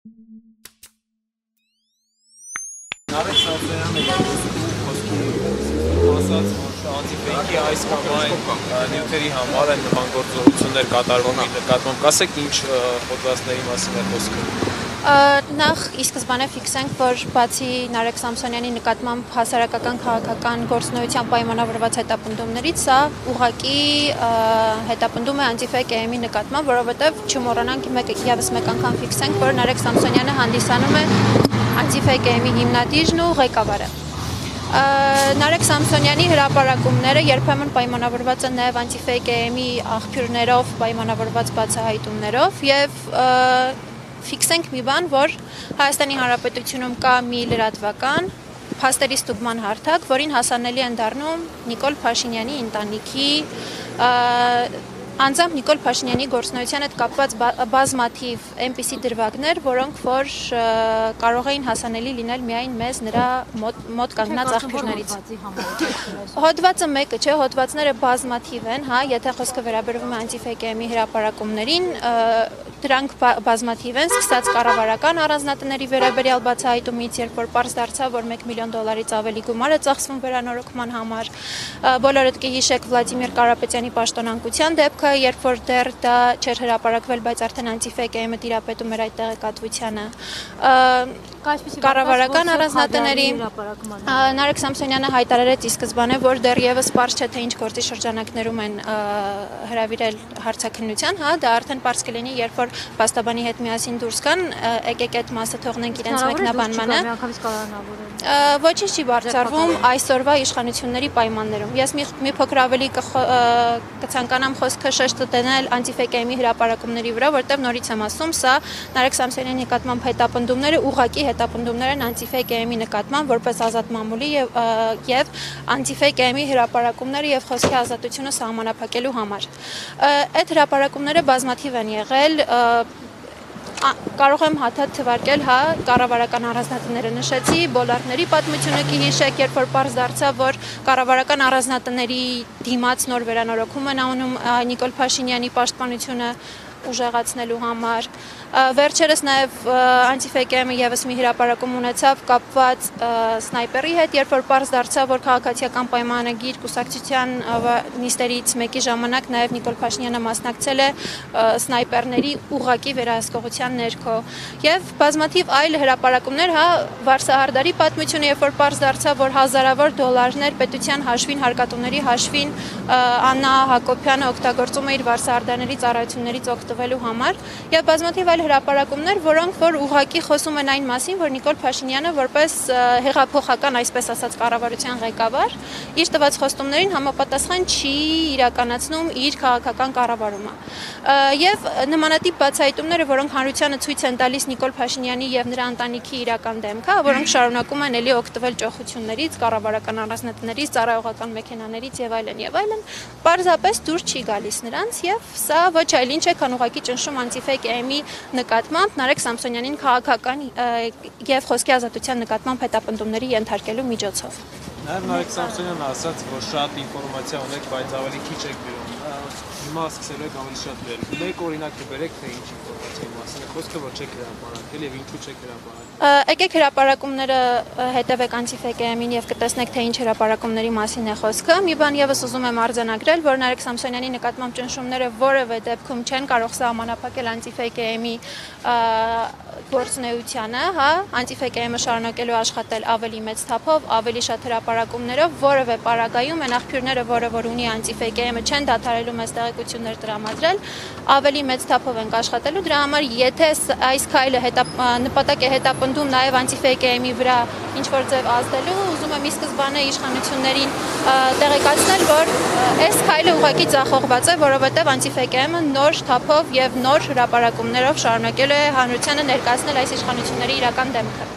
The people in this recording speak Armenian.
Նարեկ Սամսոնյանը ասաց, որ անտիֆեյքի այս կամ այն նյութերի համար են նմանգործողություններ կատարվում նկատմամբ, կասեք ինչ հոդվածների մասին է խոսքը։ Նախ ի սկզբանե ֆիքսենք, որ բացի Նարեկ Սամսոնյանի նկատմամբ հասարակական քաղաքական գործունեության պայմանավորված հետապնդումներից, սա ուղղակի հետապնդում է անտիֆեյք էմի նկատմամբ, որովհետև չմոռանանք ևս մեկ անգամ ֆիքսենք, որ Նարեկ Սամսոնյանը հանդիսանում է անտիֆեյք էմի հիմնադիրն ու ղեկավարը։ Նարեկ Սամսոնյանի հրապարակումները երբեմն պայմանավորված են նաև անտիֆեյք էմի աղբյուրներով, պայմանավորված բացահայտումներով և ֆիքսենք մի բան, որ Հայաստանի Հանրապետությունում կա մի լրատվական փաստերի ստուգման հարթակ, որին հասանելի են դառնում Նիկոլ Փաշինյանի ընտանիքի, անձամբ Նիկոլ Փաշինյանի գործունեության հետ կապված բազմաթիվ այնպիսի դրվագներ, որոնք որ կարող էին հասանելի լինել միայն մեզ նրա մոտ կանգնած աղբյուրներից։ Հոդվածը մեկը չէ, հոդվածները բազմաթիվ են, հա, եթե խոսքը վերաբերվում է անտիֆեյք էմի հրապարակումներին, դրանք բազմաթիվ են, սկսած կառավարական առանձնատների վերաբերյալ բացահայտումից, երբ որ պարզ դարձավ, որ $1 միլիոն ավելի գումար է ծախսվում վերանորոգման համար, բոլորդ կհիշեք Վլադիմիր Կարապետյանի պաշտոնանկության դեպքը, երբ որ դեռ դա չէր հրապարակվել, բայց արդեն անտիֆեյք էմը տիրապետում էր այդ տեղեկատվությանը, կառավարական առանձնատների Նարեկ Սամսոնյանը հայտարարեց ի սկզբանե, որ դեռևս պարզ չէ, թե ինչ գործի շրջանակներում են հրավիրել հարցաքննության, հա, դա արդեն պարզ կլինի, երբ որ փաստաբանի հետ միասին դուրս գան, եկեք այդ մասը թողնենք իրենց մեկնաբանմանը։ Ոչինչ չի բարձրացվում այսօրվա իշխանությունների պայմաններում։ Ես մի փոքր ավելի կցանկանամ խոսքը շեշտը դնել անտիֆեյք էմի հրապարակումների վրա, որտեղ նորից եմ ասում, սա Նարեկ Սամսոնյանի նկատմամբ հետապնդումները ուղղակի հետապնդումներ են անտիֆեյք էմի նկատմամբ որպես ազատ մամուլի եւ անտիֆեյք էմի հրապարակումները եւ խոսքի ազատությունը սահմանափակելու համար։ Այդ հրապարակումները բազմաթիվ են եղել, կարող եմ հաթաթ թվարկել, հա, կառավարական առանձնատները նշեցի, բոլարների պատմությունը կհիշեք, երբ որ պարզ դարձավ, որ կառավարական առանձնատների դիմաց նոր վերանորոգում են անում Նիկոլ Փաշինյանի պաշտպանությունը ուժեղացնելու համար։ Վերջերս նաև անտիֆեյք էմը ևս մի հրապարակում ունեցավ կապված սնայպերի հետ, երբ որ պարզ դարձավ, որ քաղաքացիական պայմանագիր կուսակցության նիստերից մեկի ժամանակ նաև Նիկոլ Փաշինյանը մասնակցել է սնայպերների ուղղակի վերահսկողության ներքո։ Եվ բազմաթիվ այլ հրապարակումներ, հա, Վարսահարդարի պատմությունը, երբ որ պարզ դարձավ, որ հազարավոր դոլարներ պետության հաշվին, հարկատուների հաշվին Աննա Հակոբյանը օգտագործում է իր Վարսահարդարների ծառայություններից օգտվելու համար, եւ բազմաթիվ այլ հրապարակումներ, որոնք որ ուղղակի խոսում են այն մասին, որ Նիկոլ Փաշինյանը որպես հեղափոխական, այսպես ասած, կառավարության ղեկավար, իր տված խոստումներին համապատասխան չի իրականացնում իր քաղաքական կառավարումը։ Եվ նմանատիպ բացահայտումները, որոնք հանրությանը ցույց են տալիս Նիկոլ Փաշինյանի եւ նրա ընտանիքի իրական դեմքը, որոնք շարունակում են ելի օգտվել ճոխություններից, կառավարական առանձնատներից, ծառայողական մեքենաներից եւ այլն, պարզապես դուր չի գալիս նրանց եւ սա ոչ այլ ինչ է, քան ուղղակի ճնշում անտիֆեյք էմի նկատմամբ Նարեկ Սամսոնյանին քաղաքական եւ խոսքի ազատության նկատմամբ հետապնդումների ենթարկելու միջոցով։ Նաև Նարեկ Սամսոնյանը ասաց, որ շատ ինֆորմացիա ունեք, բայց ավելի քիչ եք բերում։ Հիմա սկսելու եք ավելի շատ բերել։ Մեկ օրինակ կբերեք, թե ինչ ինֆորմացիայի մասին է խոսքը, որ չեք հրապարակել եւ ինչու չեք հրապարակել։ Եկեք հրապարակումները հետևեք անտիֆեյք էմին եւ կտեսնեք, թե ինչ հրապարակումների մասին է խոսքը։ Մի բան եւս ուզում եմ արձանագրել, որ Նարեկ Սամսոնյանի նկատմամբ ճնշումները որևէ դեպքում չեն կարող սահմանափակել անտիֆեյք էմի գործունեությանը, հա, անտիֆեյք էմը շարունակելու աշխատել ավելի մեծ թափով, ավելի շատ հրապարակումներով, որևէ պարագայում են աղբյուրները, որը որ ունի անտիֆեյք էմը, չեն դադարելու մեզ տեղեկություններ տրամադրել, ավելի մեծ թափով ենք աշխատելու, դրա համար եթե այս քայլը նպատակ է հետապնդում նաև անտիֆեյք էմի վրա ինչ-որ ձև ազդելու, ուզում եմ ի սկզբանե իշխանություններին տեղեկացնել, որ այս քայլը ուղղակի ձախողված է, որովհետև անտիֆեյք էմը նոր թափով եւ նոր հրապարակումներով շարունակելու է հանրությանը ներկայացնել այս իշխանությունների իրական դեմքը։